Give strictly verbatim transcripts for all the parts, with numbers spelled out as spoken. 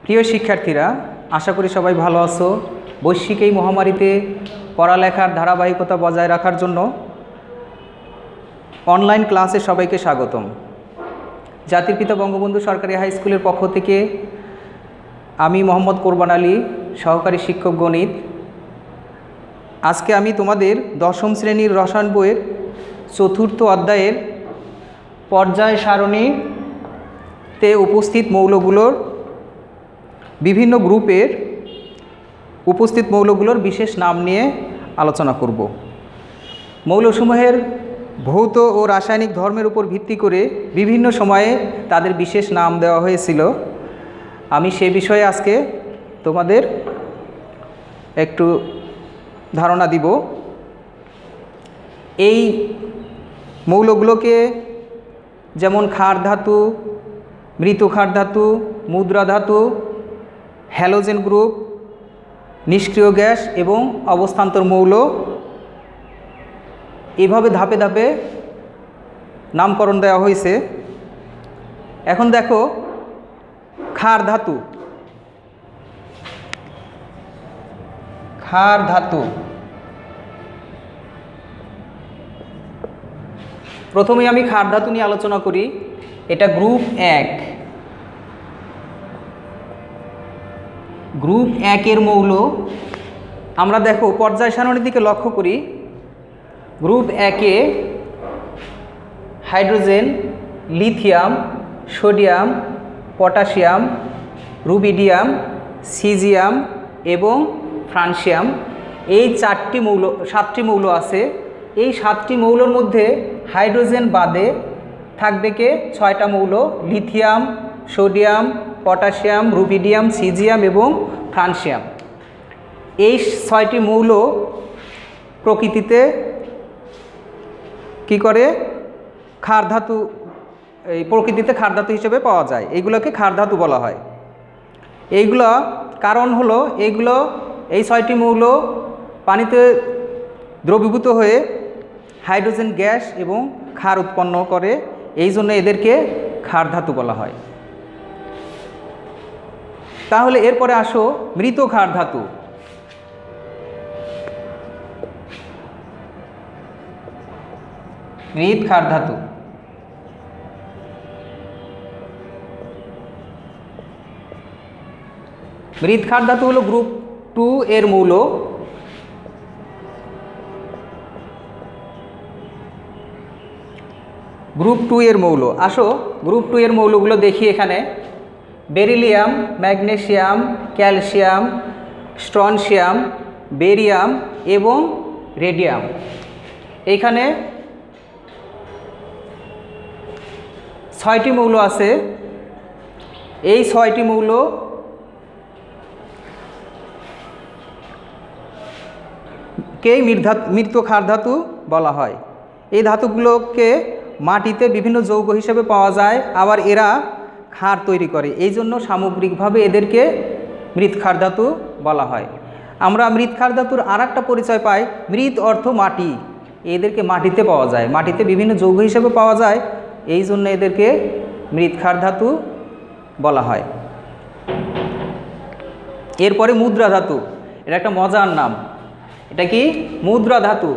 প্রিয় শিক্ষার্থীরা, আশা করি সবাই ভালো আছো। বৈশ্বিক এই মহামারীতে পড়ালেখার ধারাবাহিকতা বজায় রাখার জন্য অনলাইন ক্লাসে সবাইকে স্বাগতম। জাতির পিতা বঙ্গবন্ধু সরকারি হাই স্কুলের পক্ষ থেকে আমি মোহাম্মদ কোরবান আলী, সহকারী শিক্ষক গণিত। আজকে আমি তোমাদের দশম শ্রেণীর রসায়ন বইয়ের চতুর্থ অধ্যায়ের পর্যায় সারণীতে উপস্থিত মৌলগুলোর বিভিন্ন গ্রুপের উপস্থিত মৌলগুলোর বিশেষ নাম নিয়ে আলোচনা করব। মৌলসমূহের ভৌত ও রাসায়নিক ধর্মের উপর ভিত্তি করে বিভিন্ন সময়ে তাদের বিশেষ নাম দেওয়া হয়েছিল। আমি সে বিষয়ে আজকে তোমাদের একটু ধারণা দিব। এই মৌলগুলোকে যেমন ক্ষার ধাতু, মৃত ক্ষার ধাতু, মুদ্রা ধাতু, হ্যালোজেন গ্রুপ, নিষ্ক্রিয় গ্যাস এবং অবস্থান্তর মৌল, এভাবে ধাপে ধাপে নামকরণ দেওয়া হয়েছে। এখন দেখো ক্ষার ধাতু। ক্ষার ধাতু প্রথমে আমি ক্ষার ধাতু নিয়ে আলোচনা করি। এটা গ্রুপ এক। গ্রুপ একের মৌল আমরা দেখো পর্যায় সারণীর দিকে লক্ষ্য করি। গ্রুপ একে hydrogen, lithium, sodium, potassium, rubidium, caesium এবং ফ্রান্সিয়াম, এই চারটি মৌল সাতটি মৌল আছে। এই সাতটি মৌলর মধ্যে হাইড্রোজেন বাদে থাকবে কে ছয়টা মৌল: lithium, sodium, potassium, rubidium, caesium এবং ফ্রান্সিয়াম। এই ছয়টি মৌল প্রকৃতিতে কি করে ক্ষার ধাতু, এই প্রকৃতিতে ক্ষার ধাতু হিসেবে পাওয়া যায়। এইগুলোকে ক্ষার ধাতু বলা হয়। এইগুলো কারণ হলো এইগুলো এই ছয়টি মৌল পানিতে দ্রবীভূত হয়ে হাইড্রোজেন গ্যাস এবং ক্ষার উৎপন্ন করে, এই জন্য এদেরকে ক্ষার ধাতু বলা হয়। তাহলে এরপরে আসো মৃত ক্ষার ধাতু। মৃত ক্ষার ধাতু মৃত ক্ষার ধাতু হলো গ্রুপ টু এর মৌল। গ্রুপ টু এর মৌল আসো গ্রুপ টু এর মৌলগুলো দেখি। এখানে beryllium, magnesium, calcium, strontium, barium এবং রেডিয়াম। এইখানে ছয়টি মৌল আছে। এই ছয়টি মৌল কেই মৃত ক্ষার ধাতু বলা হয়। এই ধাতুগুলোকে মাটিতে বিভিন্ন যৌগ হিসেবে পাওয়া যায়, আবার এরা ক্ষার তৈরি করে, এই জন্য সামগ্রিকভাবে এদেরকে মৃত ক্ষার ধাতু বলা হয়। আমরা মৃত ক্ষার ধাতুর আর একটা পরিচয় পাই, মৃত অর্থ মাটি। এদেরকে মাটিতে পাওয়া যায়, মাটিতে বিভিন্ন যৌগ হিসেবে পাওয়া যায়, এই জন্য এদেরকে মৃত ক্ষার ধাতু বলা হয়। এরপরে মুদ্রা ধাতু। এটা একটা মজার নাম। এটা কি? মুদ্রা ধাতু।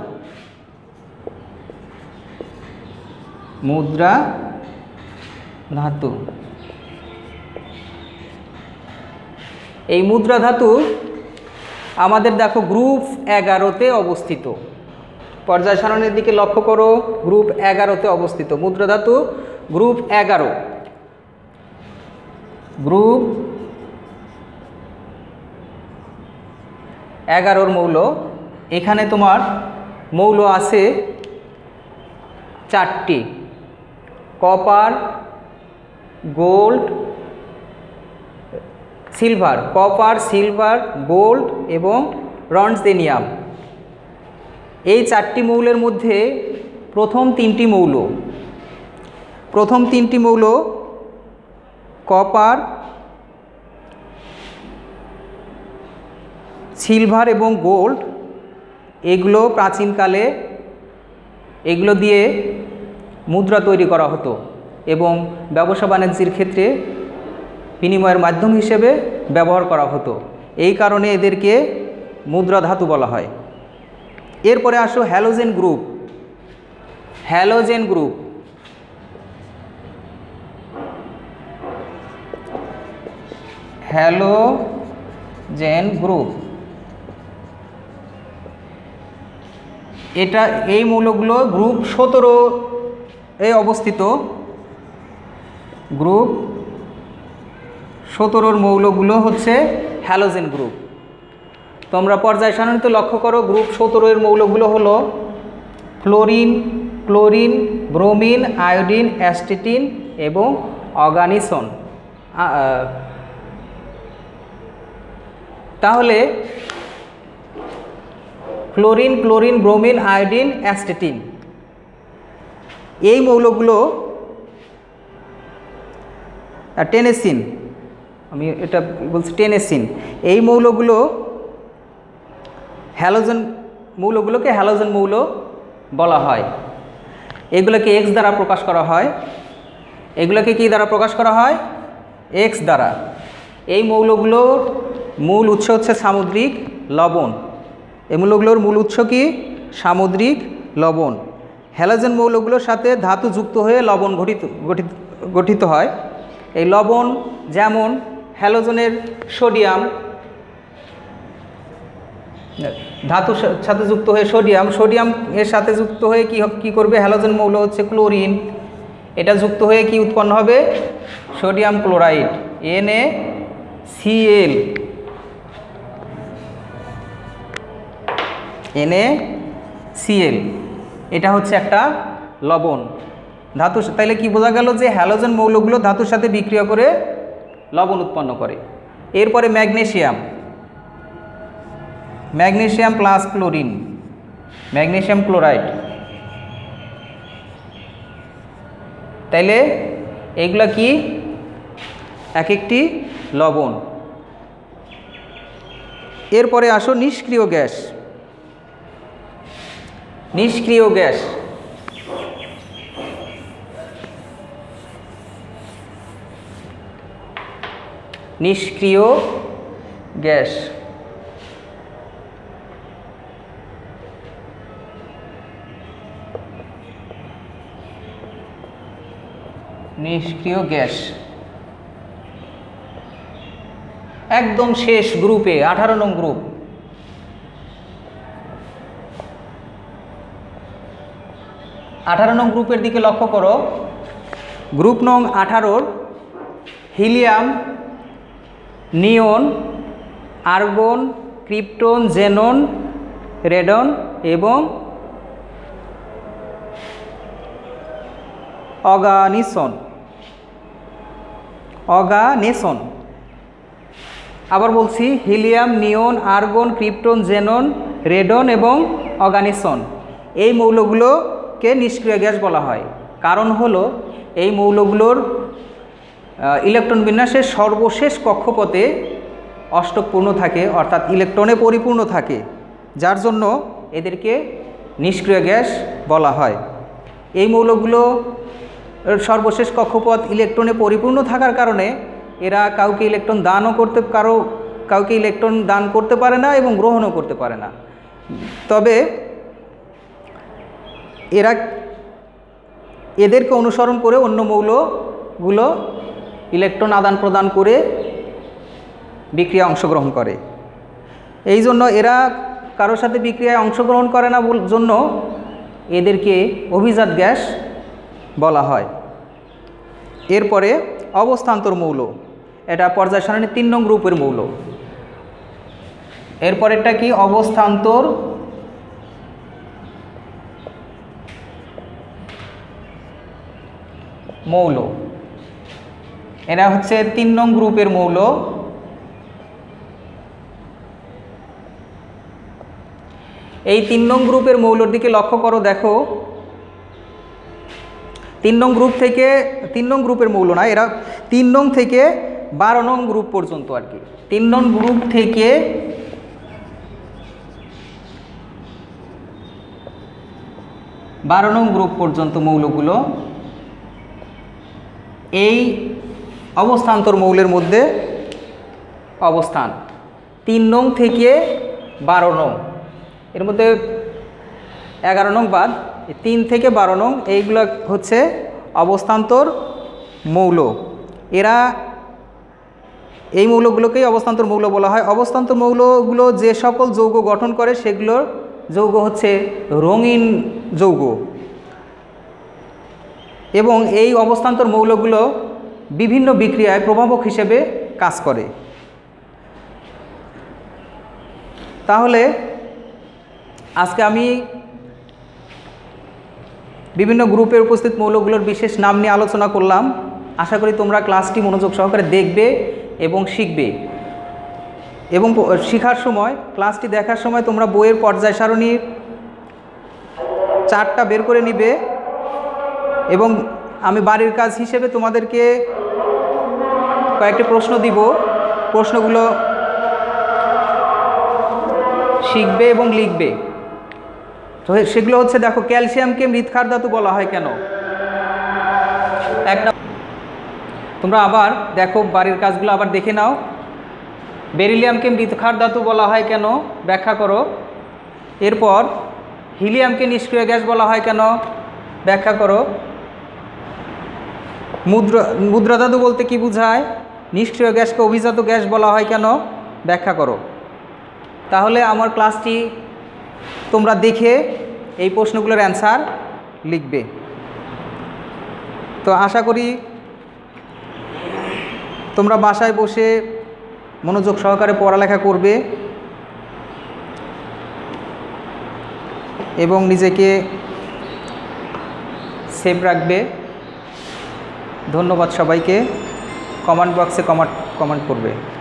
মুদ্রা ধাতু এই মুদ্রা ধাতু আমাদের দেখো গ্রুপ এগারোতে অবস্থিত। পর্যায় সারণীর দিকে লক্ষ্য করো, গ্রুপ এগারোতে অবস্থিত মুদ্রা ধাতু গ্রুপ এগারো। গ্রুপ এগারোর মৌল, এখানে তোমার মৌল আছে চারটি: copper, gold, silver. Copper, silver, gold এবং রনজেনিয়াম। এই চারটি মৌলের মধ্যে প্রথম তিনটি মৌল প্রথম তিনটি মৌল কপার, সিলভার এবং গোল্ড, এগুলো প্রাচীনকালে এগুলো দিয়ে মুদ্রা তৈরি করা হতো এবং ব্যবসা বাণিজ্যের ক্ষেত্রে বিনিময়ের মাধ্যম হিসেবে ব্যবহার করা হতো, এই কারণে এদেরকে মুদ্রা ধাতু বলা হয়। এরপরে আসো halogen group. Halogen group halogen group এটা এই মৌলগুলো গ্রুপ সতেরো এ অবস্থিত। গ্রুপ সতেরোর মৌলগুলো হচ্ছে হ্যালোজেন গ্রুপ। তোমরা পর্যায় সারণীতে লক্ষ্য করো, গ্রুপ সতেরো এর মৌলগুলো হলো fluorine, chlorine, bromine, iodine, astatine এবং অর্গানিসন। তাহলে fluorine, chlorine, bromine, iodine, astatine এই মৌলগুলো, টেনেসিন, আমি এটা বলছি টেনেসিন, এই মৌলগুলো হ্যালোজেন মৌলগুলোকে হ্যালোজেন মৌল বলা হয়। এগুলোকে এক্স দ্বারা প্রকাশ করা হয়। এগুলোকে কি দ্বারা প্রকাশ করা হয়? এক্স দ্বারা। এই মৌলগুলোর মূল উৎস হচ্ছে সামুদ্রিক লবণ। এই মৌলগুলোর মূল উৎস কি? সামুদ্রিক লবণ। হ্যালোজেন মৌলগুলোর সাথে ধাতু যুক্ত হয়ে লবণ গঠিত গঠিত গঠিত হয়। এই লবণ যেমন হ্যালোজেনের সোডিয়াম, ধাতুর সাথে যুক্ত হয়ে সোডিয়াম, সোডিয়াম এর সাথে যুক্ত হয়ে কি কী করবে? হ্যালোজেন মৌল হচ্ছে ক্লোরিন, এটা যুক্ত হয়ে কি উৎপন্ন হবে? Sodium chloride, N A C L, N A C L, এটা হচ্ছে একটা লবণ ধাতু। তাইলে কি বোঝা গেল যে হ্যালোজেন মৌলগুলো ধাতুর সাথে বিক্রিয়া করে লবণ উৎপন্ন করে। এরপরে magnesium, magnesium plus chlorine, magnesium chloride. তাইলে এইগুলা কি? এক একটি লবণ। এরপরে আসো নিষ্ক্রিয় গ্যাস। নিষ্ক্রিয় গ্যাস নিষ্ক্রিয় গ্যাস নিষ্ক্রিয় গ্যাস একদম শেষ গ্রুপে, আঠারো নং গ্রুপ। আঠারো নং গ্রুপের দিকে লক্ষ্য করো। গ্রুপ নং আঠারোর helium, neon, argon, krypton, xenon, radon এবং অর্গানিসন। অর্গানেসন আবার বলছি, helium, neon, argon, krypton, xenon, radon এবং অর্গানিসন এই মৌলগুলোকে নিষ্ক্রিয় গ্যাস বলা হয়। কারণ হলো এই মৌলগুলোর ইলেকট্রন বিন্যাসের সর্বশেষ কক্ষপথে অষ্টক পূর্ণ থাকে, অর্থাৎ ইলেকট্রনে পরিপূর্ণ থাকে, যার জন্য এদেরকে নিষ্ক্রিয় গ্যাস বলা হয়। এই মৌলগুলো সর্বশেষ কক্ষপথ ইলেকট্রনে পরিপূর্ণ থাকার কারণে এরা কাউকে ইলেকট্রন দানও করতে কারো কাউকে ইলেকট্রন দান করতে পারে না এবং গ্রহণও করতে পারে না। তবে এরা এদেরকে অনুসরণ করে অন্য মৌলগুলো ইলেকট্রন আদান প্রদান করে বিক্রিয়ায় অংশগ্রহণ করে। এই জন্য এরা কারোর সাথে বিক্রিয়ায় অংশগ্রহণ করে না জন্য এদেরকে অভিজাত গ্যাস বলা হয়। এরপরে অবস্থান্তর মৌল, এটা পর্যায় সারণীর তিন নং গ্রুপের মৌল। এরপরেরটা কি? অবস্থান্তর মৌল, এরা হচ্ছে তিন নং গ্রুপের মৌল। এই তিন নং গ্রুপের মৌলর দিকে লক্ষ্য করো, দেখো তিন নং গ্রুপ থেকে, তিন নং গ্রুপের মৌল না, এরা তিন নং থেকে বারো নং গ্রুপ পর্যন্ত আর কি। তিন নং গ্রুপ থেকে বারো নং গ্রুপ পর্যন্ত মৌলগুলো এই অবস্থান্তর মৌলের মধ্যে অবস্থান, তিন নং থেকে বারো নং, এর মধ্যে এগারো নং বাদ, তিন থেকে বারো নং এইগুলো হচ্ছে অবস্থান্তর মৌল। এরা এই মৌলগুলোকেই অবস্থান্তর মৌল বলা হয়। অবস্থান্তর মৌলগুলো যে সকল যৌগ গঠন করে সেগুলোর যৌগ হচ্ছে রঙিন যৌগ, এবং এই অবস্থান্তর মৌলগুলো বিভিন্ন বিক্রিয়ায় প্রভাবক হিসেবে কাজ করে। তাহলে আজকে আমি বিভিন্ন গ্রুপের উপস্থিত মৌলগুলোর বিশেষ নাম নিয়ে আলোচনা করলাম। আশা করি তোমরা ক্লাসটি মনোযোগ সহকারে দেখবে এবং শিখবে, এবং শেখার সময় ক্লাসটি দেখার সময় তোমরা বইয়ের পর্যায় সারণীর চারটা বের করে নিবে, এবং আমি বাড়ির কাজ হিসেবে তোমাদেরকে কয়েকটি প্রশ্ন দিব, প্রশ্নগুলো শিখবে এবং লিখবে। তো সেগুলো হচ্ছে, দেখো, ক্যালসিয়ামকে মৃৎক্ষার ধাতু বলা হয় কেন? একটা তোমরা আবার দেখো, বাড়ির কাজগুলো আবার দেখে নাও। বেরিলিয়ামকে মৃৎক্ষার ধাতু বলা হয় কেন? ব্যাখ্যা করো। এরপর হিলিয়ামকে নিষ্ক্রিয় গ্যাস বলা হয় কেন? ব্যাখ্যা করো। মুদ্রা মুদ্রা ধাতু বলতে কি বোঝায়? নিষ্ক্রিয় গ্যাসকে অভিজাত গ্যাস বলা হয় কেন? ব্যাখ্যা করো। তাহলে আমার ক্লাসটি তোমরা দেখে এই প্রশ্নগুলোর অ্যান্সার লিখবে। তো আশা করি তোমরা বাসায় বসে মনোযোগ সহকারে পড়ালেখা করবে এবং নিজেকে সেভ রাখবে। ধন্যবাদ সবাইকে। কমেন্ট বক্সে কমেন্ট কমেন্ট করবে।